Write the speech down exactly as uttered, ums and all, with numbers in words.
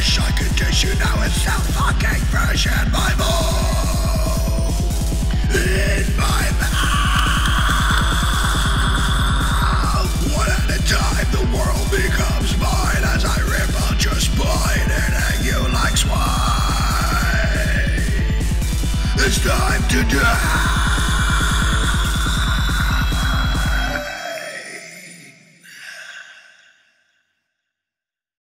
shy condition, now it's self-fucking fresh in my mouth. In my mouth. One at a time the world becomes mine as I rip out your spine and hang you like swine. It's time to die.